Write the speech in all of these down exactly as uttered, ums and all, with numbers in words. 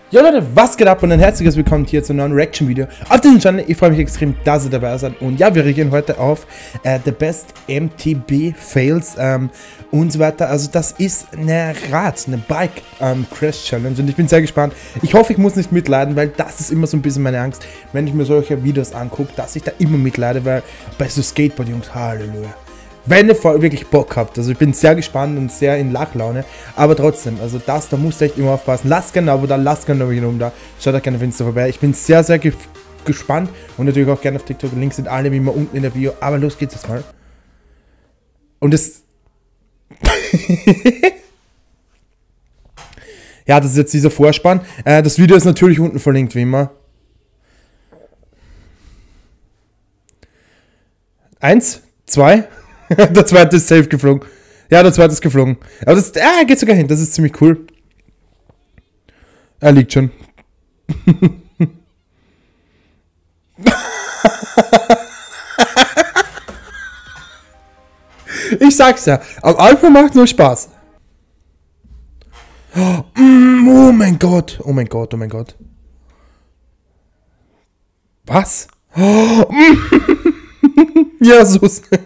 Jo Leute, was geht ab und ein herzliches Willkommen hier zu einem neuen Reaction-Video auf diesem Channel. Ich freue mich extrem, dass ihr dabei seid. Und ja, wir reagieren heute auf äh, The Best M T B Fails ähm, und so weiter. Also das ist eine Rad, eine Bike-Crash-Challenge ähm, und ich bin sehr gespannt. Ich hoffe, ich muss nicht mitleiden, weil das ist immer so ein bisschen meine Angst, wenn ich mir solche Videos angucke, dass ich da immer mitleide, weil bei so Skateboard-Jungs, Halleluja. Wenn ihr wirklich Bock habt, also ich bin sehr gespannt und sehr in Lachlaune, aber trotzdem, also das, da musst du echt immer aufpassen. Lasst gerne ein Abo da, lasst gerne ein Abo da, schaut euch gerne auf Insta vorbei. Ich bin sehr, sehr ge gespannt und natürlich auch gerne auf TikTok. Links sind alle wie immer unten in der Bio, aber los geht's jetzt mal. Und das... ja, das ist jetzt dieser Vorspann. Äh, das Video ist natürlich unten verlinkt, wie immer. Eins, zwei... Der zweite ist safe geflogen. Ja, der zweite ist geflogen. Aber das ah, geht sogar hin. Das ist ziemlich cool. Er liegt schon. Ich sag's ja. Am Anfang macht nur Spaß. Oh mein Gott. Oh mein Gott, oh mein Gott. Was? Ja, so.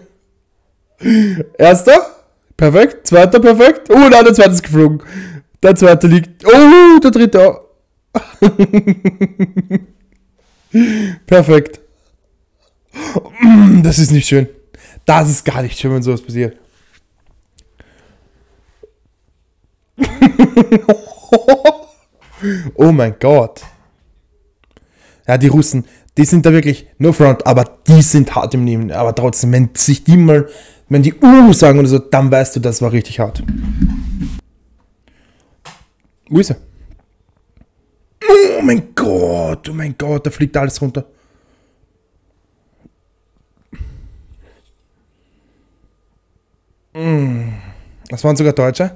Erster, perfekt, zweiter, perfekt. Oh nein, der zweite ist geflogen. Der zweite liegt. Oh, der dritte. Perfekt. Das ist nicht schön. Das ist gar nicht schön, wenn sowas passiert. Oh mein Gott. Ja, die Russen, die sind da wirklich no front, aber die sind hart im Nehmen. Aber trotzdem, wenn sich die mal, wenn die Uh sagen oder so, dann weißt du, das war richtig hart. Wo ist er? Oh mein Gott, oh mein Gott, da fliegt alles runter. Das waren sogar Deutsche.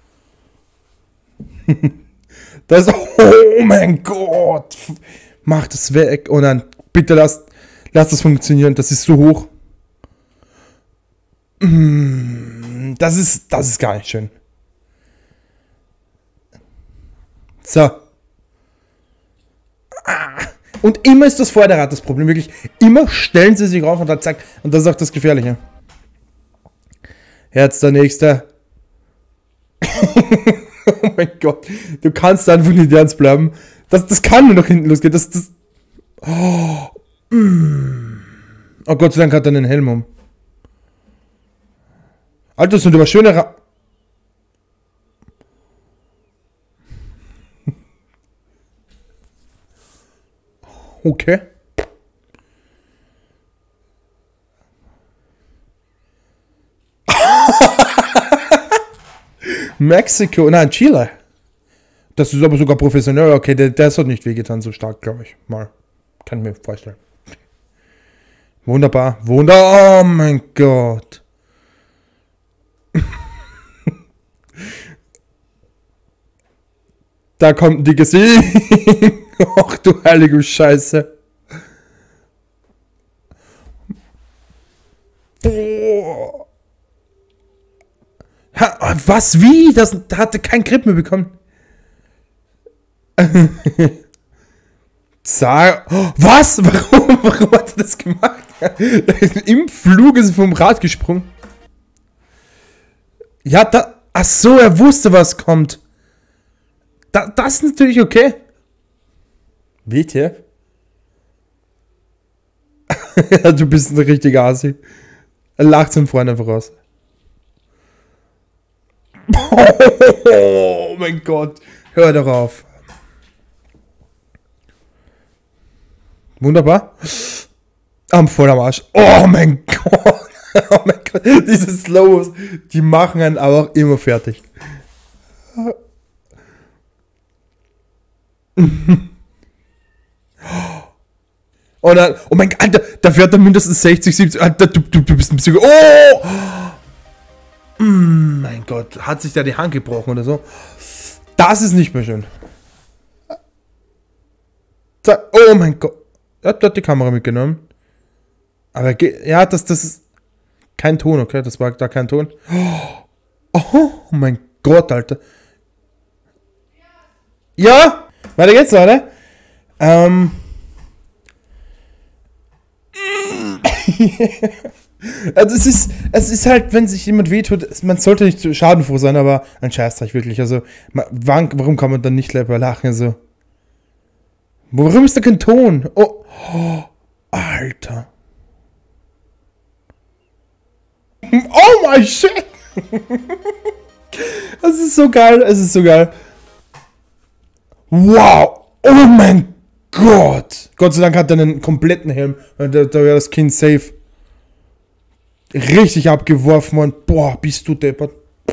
Das, oh mein Gott. Mach das weg. Oh nein, bitte lass, lass das funktionieren. Das ist so hoch. Das ist, das ist gar nicht schön. So. Und immer ist das Vorderrad das Problem. Wirklich, immer stellen sie sich auf und dann zack. Und das ist auch das Gefährliche. Jetzt der nächste. Oh mein Gott. Du kannst einfach nicht ernst bleiben. Das, das kann nur nach hinten losgehen. Das, das. Oh. Mm. Oh Gott sei Dank hat er einen Helm um. Alter, das sind aber schöne Ra Okay. Mexiko, nein, Chile. Das ist aber sogar professionell. Okay, der, der hat nicht wehgetan so stark, glaube ich. Mal. Kann ich mir vorstellen. Wunderbar. Wunder. Oh mein Gott. Da kommt die Gesicht. Ach du heilige Scheiße. Oh. Ha, was? Wie? Das hatte keinen Grip mehr bekommen. Sag. Was? Warum? Warum hat er das gemacht? Im Flug ist er vom Rad gesprungen. Ja, da. Ach so, er wusste, was kommt. Da, das ist natürlich okay. Bitte? Ja, du bist ein richtiger Asi. Er lacht seinen Freund einfach raus. Oh mein Gott. Hör doch auf. Wunderbar. Am voll am Arsch. Oh mein Gott. Oh mein Gott. Diese Slows, die machen einen aber auch immer fertig. Oh nein. Oh mein Gott. Alter, da fährt er mindestens sechzig, siebzig. Alter, du, du, du bist ein Psycho. Oh! Mm, mein Gott. Hat sich da die Hand gebrochen oder so? Das ist nicht mehr schön. Oh mein Gott. Er hat die Kamera mitgenommen. Aber ja, das, das ist kein Ton, okay? Das war da kein Ton. Oh mein Gott, Alter. Ja! Weiter geht's, Leute. Ähm. Also es ist, es ist halt, wenn sich jemand wehtut, man sollte nicht schadenfroh sein, aber ein Scheißdreck wirklich. Also, wann, warum kann man dann nicht lieber lachen? Also, warum ist da kein Ton? Oh, oh Alter. Oh my shit! Das ist so geil, es ist so geil. Wow! Oh mein Gott! Gott sei Dank hat er einen kompletten Helm. Da, da wäre das Kind safe. Richtig abgeworfen und boah, bist du deppert.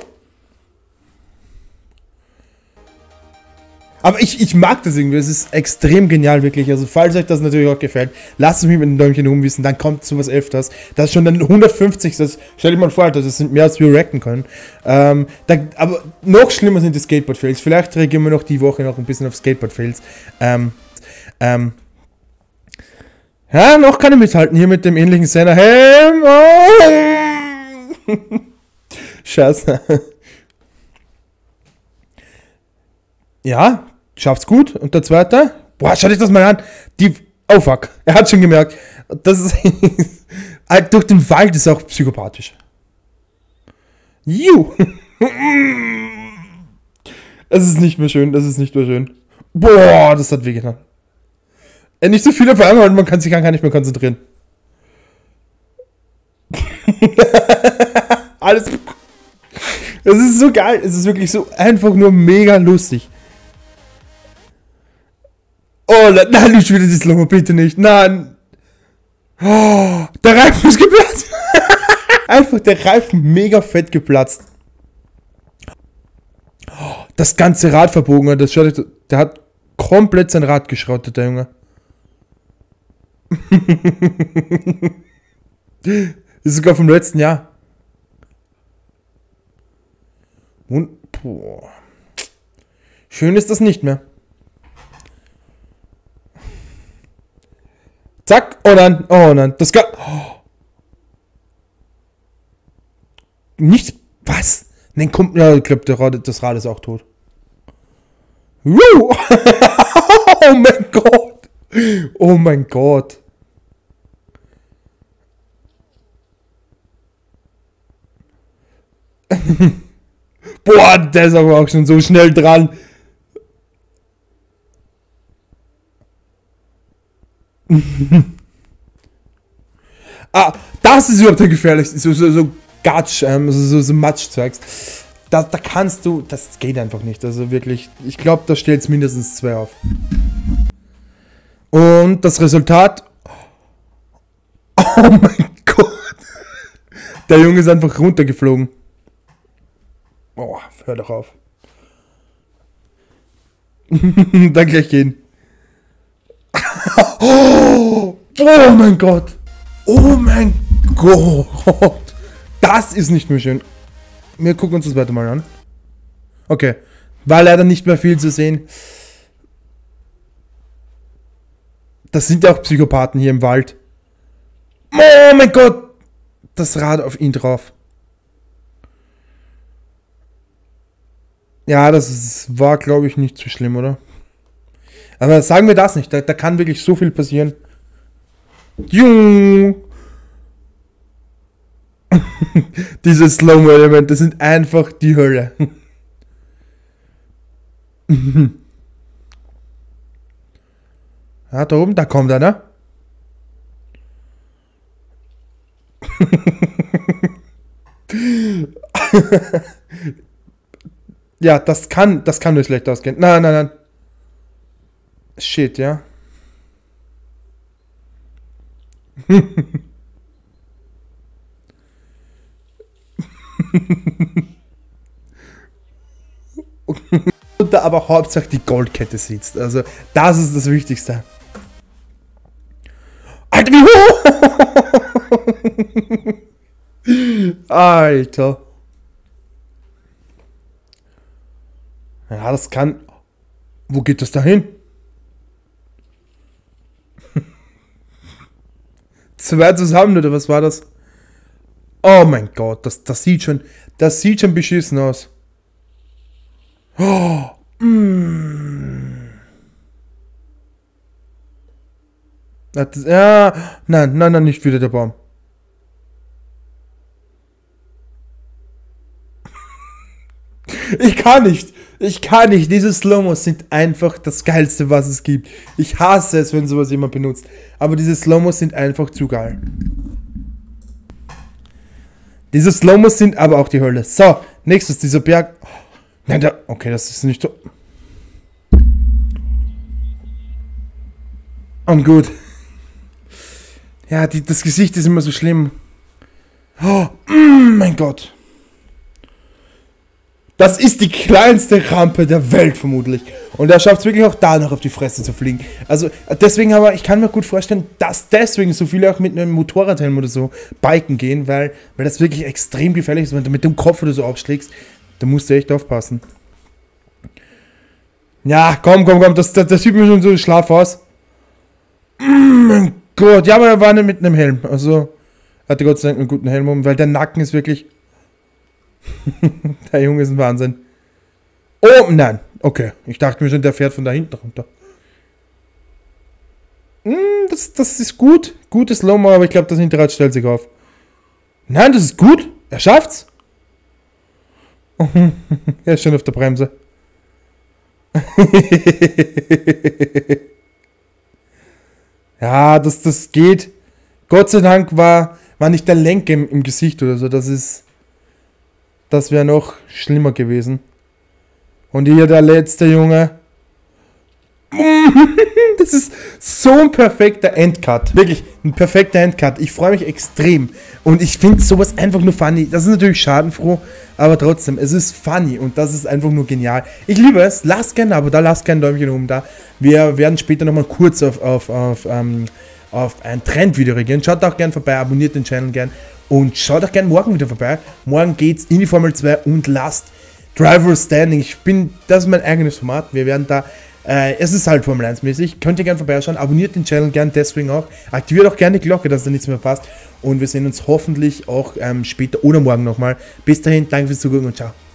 Aber ich, ich mag das irgendwie, es ist extrem genial, wirklich. Also falls euch das natürlich auch gefällt, lasst es mich mit einem Däumchen oben wissen, dann kommt sowas öfters. Das ist schon dann hundertfünfzig, das stell dir mal vor, das sind mehr als wir recken können. Ähm, da, aber noch schlimmer sind die Skateboard-Fails. Vielleicht reagieren wir noch die Woche noch ein bisschen auf Skateboard-Fails. Ähm, ähm, Ja, noch kann ich mithalten hier mit dem ähnlichen Senna-Helm. Oh. Scheiße. Ja, schafft's gut. Und der zweite? Boah, schau dich das mal an. Die. Oh fuck. Er hat schon gemerkt. Das ist. Durch den Wald ist er auch psychopathisch. Ju. Es ist nicht mehr schön. Das ist nicht mehr schön. Boah, das hat wehgetan. Nicht so viel auf einmal und man kann sich gar nicht mehr konzentrieren. Alles. Es ist so geil. Es ist wirklich so einfach nur mega lustig. Oh, nein, nicht wieder die Slow-Mo, bitte nicht. Nein. Oh, der Reifen ist geplatzt. Einfach der Reifen mega fett geplatzt. Das ganze Rad verbogen. Das schaut, der hat komplett sein Rad geschrottet, der Junge. Das ist sogar vom letzten Jahr. Und, boah. Schön ist das nicht mehr. Zack, oh nein, oh nein, das kann... Oh. Nichts, was? Nein, kommt, ja, ich glaube, das Rad ist auch tot. Woo! Oh mein Gott. Oh mein Gott. Boah, der ist aber auch schon so schnell dran. Ah, das ist überhaupt der gefährlichste. So, so, so Gatsch, ähm, so, so, so Matschzeugs. Da, da kannst du, das geht einfach nicht. Also wirklich, ich glaube, da stellt es mindestens zwei auf. Und das Resultat... Oh mein Gott. Der Junge ist einfach runtergeflogen. Oh, hör doch auf. Dann gleich gehen. Oh, oh mein Gott. Oh mein Gott. Das ist nicht mehr schön. Wir gucken uns das weiter mal an. Okay. War leider nicht mehr viel zu sehen. Das sind ja auch Psychopathen hier im Wald. Oh mein Gott! Das Rad auf ihn drauf. Ja, das ist, war, glaube ich, nicht so schlimm, oder? Aber sagen wir das nicht. Da, da kann wirklich so viel passieren. Jung! Diese Slow-Mo-Elemente sind einfach die Hölle. Ja, da oben, da kommt einer. Ja, das kann, das kann nur schlecht ausgehen. Nein, nein, nein. Shit, ja. Und da aber Hauptsache die Goldkette sitzt. Also, das ist das Wichtigste. Alter, wie hoch! Alter. Ja, das kann... Wo geht das da hin? Zwei zusammen, oder was war das? Oh mein Gott, das, das sieht schon... Das sieht schon beschissen aus. Oh, mm. Das, ja, nein, nein, nein, nicht wieder der Baum. Ich kann nicht. Ich kann nicht. Diese Slow-Mos sind einfach das Geilste, was es gibt. Ich hasse es, wenn sowas jemand benutzt. Aber diese Slow-Mos sind einfach zu geil. Diese Slow-Mos sind aber auch die Hölle. So, nächstes, dieser Berg. Nein, da. Okay, das ist nicht so. Und gut. Ja, die, das Gesicht ist immer so schlimm. Oh, mm, mein Gott. Das ist die kleinste Rampe der Welt vermutlich. Und er schafft es wirklich auch da noch auf die Fresse zu fliegen. Also deswegen aber, ich kann mir gut vorstellen, dass deswegen so viele auch mit einem Motorradhelm oder so biken gehen, weil, weil das wirklich extrem gefährlich ist, wenn du mit dem Kopf oder so aufschlägst. Da musst du echt aufpassen. Ja, komm, komm, komm, das, das, das sieht mir schon so schlaff aus. Mm, mein Gott, ja, aber er war nicht mit einem Helm. Also, er hatte Gott sei Dank einen guten Helm um, weil der Nacken ist wirklich... Der Junge ist ein Wahnsinn. Oh, nein. Okay, ich dachte mir schon, der fährt von da hinten runter. Mm, das, das ist gut. Gutes Slow-Mo, aber ich glaube, das Hinterrad stellt sich auf. Nein, das ist gut. Er schafft's. Er ist schon auf der Bremse. Ja, das, das geht. Gott sei Dank war, war nicht der Lenker im, im Gesicht oder so. Das ist... Das wäre noch schlimmer gewesen. Und hier der letzte Junge. Das ist so ein perfekter Endcut. Wirklich, ein perfekter Endcut. Ich freue mich extrem. Und ich finde sowas einfach nur funny. Das ist natürlich schadenfroh, aber trotzdem, es ist funny. Und das ist einfach nur genial. Ich liebe es. Lasst gerne ein Abo da, lasst gerne ein Däumchen oben da. Wir werden später nochmal kurz auf, auf, auf, ähm, auf ein Trendvideo reagieren. Schaut auch gerne vorbei, abonniert den Channel gerne. Und schaut auch gerne morgen wieder vorbei. Morgen geht's in die Formel zwei und Last Driver Standing. Ich bin, das ist mein eigenes Format. Wir werden da, äh, es ist halt Formel eins mäßig. Könnt ihr gerne vorbeischauen. Abonniert den Channel gerne deswegen auch. Aktiviert auch gerne die Glocke, dass da nichts mehr passt. Und wir sehen uns hoffentlich auch ähm, später oder morgen nochmal. Bis dahin, danke fürs Zugucken und ciao.